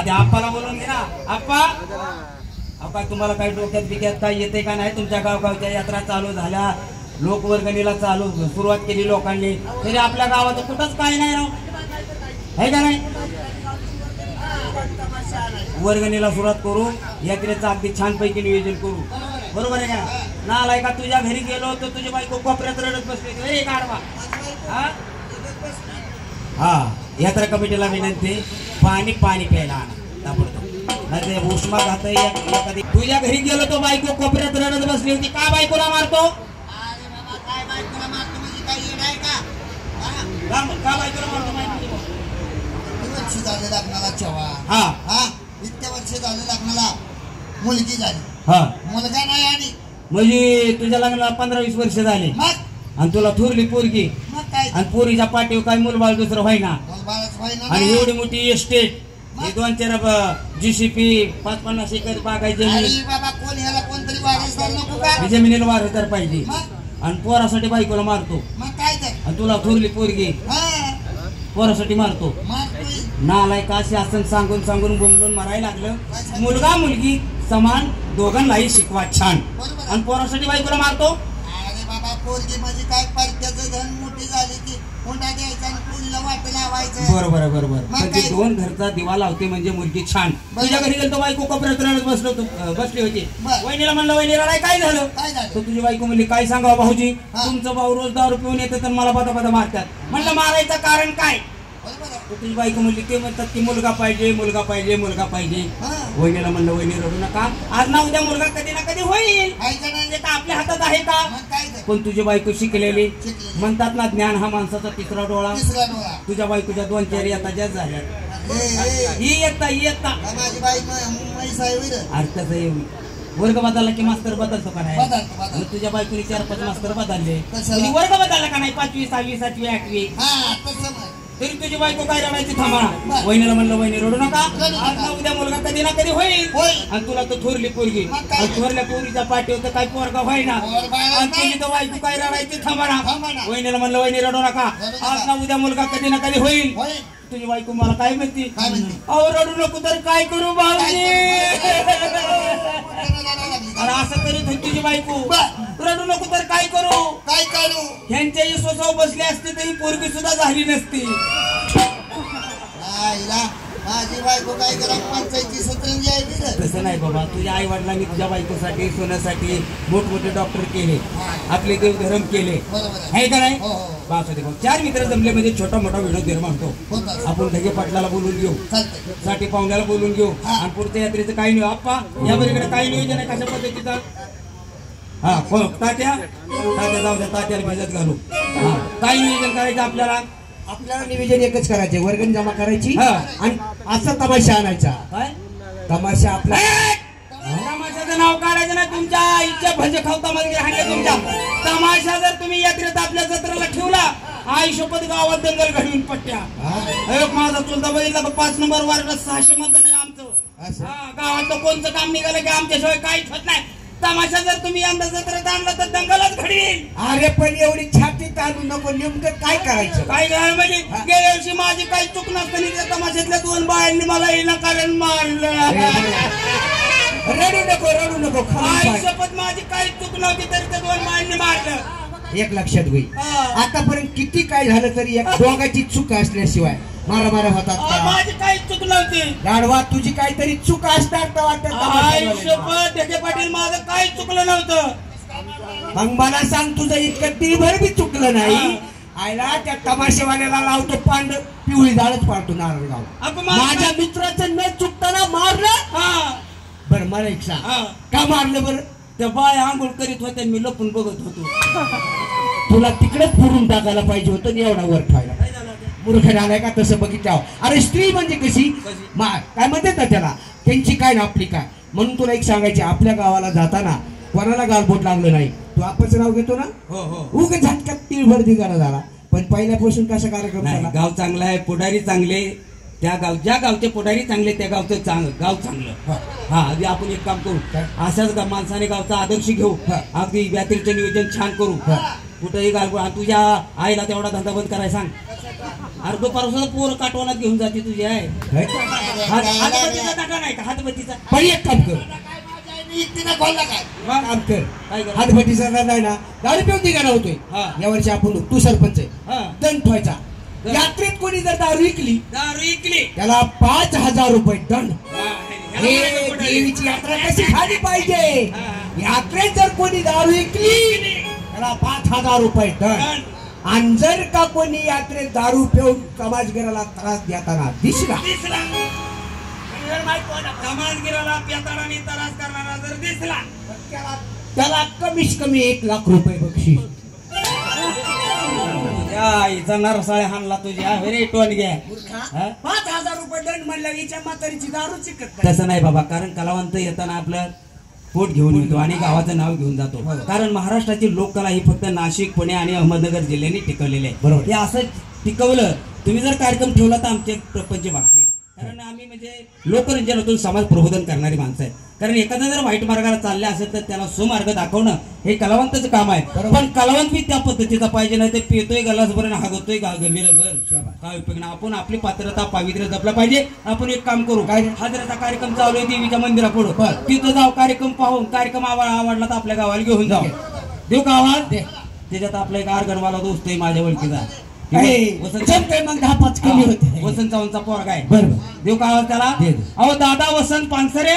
आप्पाला बोलून घे ना. आप्पा आप्पा तुम्हाला काही डोक्यात बिक्यात काही येते का नाही? तुमच्या गावगावच्या यात्रा चालू झाल्या, लोकवर्गणीला सुरुवात केली लोकांनी, तरी आपल्या गावात कुठंच काय नाही राव, आहे का नाही? वर्गणीला सुरुवात करू, यात्रेचं अगदी छानपैकी नियोजन करू, बरोबर आहे का? नालाय का तुझ्या घरी गेलो तर तुझी बायको कोपऱ्यात रडत बसली, एक आडवा. हा यात्रा कमिटीला विनंती, पाणी प्यायला आणा, उष्मा घात. एखादी तुझ्या घरी गेलो तो बायको कोपऱ्यात रडत बसली होती, का बायकोला मारतो? इतक्या वर्ष झाले लग्नाला मुलगी झाली, मुलगा नाही, आणि म्हणजे तुझ्या लग्नाला 15-20 वर्ष झाली आणि तुला थोरली पोरगी, आणि पोरीच्या पाठीवर काय मुलबाळ दुसरं व्हायना, आणि एवढी मोठी एस्टेट, 2-4 GCP, 50-50 एकर बागायची जमिनीला वारसदार पाहिजे, आणि पोरासाठी बायकोला मारतो, आणि तुला थोरली पोरगी पोरासाठी मारतो. नालाय का शासन सांगून बोंबलून मारायला लागलं. मुलगा मुलगी समान, दोघांनाही शिकवा छान, आणि पोरासाठी बायकोला मारतो. अरे बाबा पोरगी म्हणजे काय, परक्याचं धन मोठी झाली की हुंडा द्यायचा आणि पोरीला वाट लावायचं. बरोबर आहे, बरोबर. म्हणजे 2 घरचा दिवा लावते म्हणजे मुलगी छान. तुझ्या घरी गेलो बायको कोपऱ्यात रडत बसली होती, वहिनीला म्हणलं वहिनी रडाय काय झालं? तर तुझी बायको म्हणली काय सांगावं भाऊजी, तुमचं भाऊ रोज दारू पिऊन येतं तर मला बदा मारतात. म्हणलं मारायचं कारण काय? तुझी बायको म्हणली ते म्हणतात की मुलगा पाहिजे. वहिनीला म्हणलं वहिनी रडू नका, आज ना उद्या मुलगा कधी ना कधी होईल, आपल्या हातात आहे का? पण तुझी बायको शिकलेली, म्हणतात ना ज्ञान हा माणसाचा तिसरा डोळा. तुझ्या बायकोच्या 2-4 येता झाल्या, ही येता अर्थाच वर्ग बदलला की मास्तर बदलतो का नाही? तुझ्या बायकोनी 4-5 मास्तर बदलले, वर्ग बदलला का नाही? 5वी 6वी 7वी 8वी, तरी तुझी बायको काय रडायची थांबा. वहिनीला म्हणलं वहिनी रडू नका, आज ना उद्या मुलगा कधी ना कधी होईल, आणि तुला तर थोरली पोरगी, थोरल्या पोरीच्या पाठीवर काय पोरगा व्हायना, आणि तुझी तर बायको काय रडायची थांबा. वहिनीला म्हणलं वहिनी रडू नका, आज ना उद्या मुलगा कधी ना कधी होईल. तुझी बायको मला काय म्हणती, अहो रडू नको तर काय करू भाऊजी, असं करीत होती तुझी बायको. रडू नको तर काय करू ह्यांच्याही स्वतः बसले असते तरी पोरगी सुद्धा झाली नसती. माझी बायको काय करा, पंचायती सतरंजी आहे. तसं नाही बाबा, तुझ्या आई वडिलांनी तुझ्या बायकोसाठी सोन्यासाठी मोठमोठे डॉक्टर केले, आपले देवधर्म केले, आहे का नाही? बापरे, 4 मित्र जमले म्हणजे छोटा मोठा विनोद निर्माण होतो. आपण ढगे पाटलाला बोलून घेऊ, साठी पाहुण्याला बोलून घेऊ, आणि पुढच्या यात्रेचं काही नाही. आप्पा या बरीकडे काही नियोजन आहे कशा पद्धतीचा? तात्या जाऊ द्या, तात्याला भेजत घालू. काय नियोजन करायचं आपल्याला? आपल्याला नियोजन एकच करायचे, वर्गणी जमा करायची आणि असा तमाशा आणायचा. काय तमाशा? आपला तमाशाचं नाव काढायचं ना, तुमच्या आईच्या भजे खावता मध्ये हाणले तुमच्या. तमाशा जर तुम्ही यात्रेत आपल्या जत्रेला ठेवला, आई शपथ गावात दंगल घडवून पट्ट्या. माझा चुलता बघितला 5 नंबर वार्डात 600 मतदान आहे आमचं. गावात कोणतं काम निघालं की आमच्याशिवाय काहीच होत नाही. तमाशा जर तुम्ही यंदा जत्रेत आणला तर दंगलच घडवील. अरे पण एवढी छाती ताणू नको, नेमकं काय करायचं? काय करायला म्हणजे गेल्या वर्षी माझी काही चूक नसताना त्या तमाशातल्या 2 बायांनी मला विनाकारण मारलं. रडू नको आई शपथ माझी काही चूक नव्हती तरी त्या 2 बायांनी मारलं. एक लक्षात होईल, आतापर्यंत किती काय झालं तरी एक दोघाची चूक असल्याशिवाय मारा होतात. माझी काही चूक नव्हती. गाढवा तुझी काहीतरी चूक असतात वाटत. ढगे पाटील माझं काही चुकलं नव्हतं. मग मला सांग, तुझं इतकं दिलभर बी चुकलं नाही. आयला त्या तमाशेवाल्याला लावतो पांढर पिवळी झाडच पाडतो नारळगाव. माझ्या मित्राचं न चुकताना मारलं. बरं मला एक सांग, का मारलं बरं? त्या बाय आंघोळ करीत होत्या, मी लपून बघत होतो. तुला तिकडेच पुरून टाकायला पाहिजे होतं, एवढा वर ठेवायला. मूर्ख झालाय का तसं बघितलं? अरे स्त्री म्हणजे कशी काय म्हणतात ना त्याला, त्यांची काय ना आपली काय. म्हणून तुला एक सांगायचे, आपल्या गावाला जाताना कोणाला गालबोट लागलं नाही. तू आपच नाव घेतो ना, उग झटक्यात तिळभर दिगारा झाला. पण पहिल्यापासून कसा कार्यक्रम झाला? गाव चांगला आहे, पुढारी चांगले, त्या ज्या गावचे पुढारी चांगले त्या गावचं गाव चांगलं. अगदी आपण एक काम करू, अशाच माणसाने गावचा आदर्श घेऊ, अगदी यात्रेचं नियोजन छान करू. कुठेही गालबोट. तुझ्या आईला तेवढा धंदा बंद करायला सांग. अरे दुपारपासून पोर काटवणात घेऊन जाते तुझी आहे काय? हातबत्तीचा टाका नाही का हातबत्तीचा पण एक काम कर, एकटीनं खोलला काय काम कर. काय कर हातभटीचा नाही ना, दारू पिऊन निघाला होतोय. हा. यावर्षी आपण तू सरपंच आहे, हा दंड ठेवायचा. यात्रेत कोणी जर दारू विकली दारू इकली त्याला 5,000 रुपये दंड. हे देवीची यात्रा कशी खाली पाहिजे. यात्रेत जर कोणी दारू विकली त्याला 5,000 रुपये दंड. आणि जर का कोणी यात्रेत दारू पिऊन समाजगिराला त्रास देताना दिसला समाजगिराला पेताळाने त्रास करणारा जर दिसला त्याला कमीत कमी 1,00,000 रुपये बक्षीस. आईचा नरसाळे हाणला तुझ्या रे टोन घ्या. 5,000 रुपये दंड म्हणल्या हिच्या म्हातारीची दारू चिकत तसं नाही बाबा, कारण कलावंत येताना आपलं पोट घेऊन येतो आणि गावाचं नाव घेऊन जातो. कारण महाराष्ट्राची लोककला ही फक्त नाशिक, पुणे आणि अहमदनगर जिल्ह्यांनी टिकवलेली आहे. बरोबर. हे असं टिकवलं. तुम्ही जर कार्यक्रम ठेवला तर आमचे प्रपंच भागतील. कारण आम्ही म्हणजे लोकरंजनातून समाज प्रबोधन करणारी माणसं आहे. कारण एखादा जर वाईट मार्गाला चालले असेल तर त्याला सुमार्ग दाखवणं हे कलावंताचं काम आहे. पण कलावंत बी त्या पद्धतीचा पाहिजे, नाही ते पितोय गलासभर आणि हागतोय गंभीरभर काय उपयोग नाही. आपण आपली पात्रता पावित्र्य जपलं पाहिजे. आपण एक काम करू, काय हाजराचा कार्यक्रम चालू आहे देवीच्या मंदिरापुढं, तिथं जाऊ, कार्यक्रम पाहून कार्यक्रम आवडला तर आपल्या गावाला घेऊन जाऊ. देऊ का आवाज? त्याच्यात आपला एक आरगणवाला दोस्त आहे माझ्या ओळखीचा, वसंत चव्हाणचा पोरगा आहे. बरोबर. देऊ का आवाज त्याला? अहो दादा वसंत पानसरे.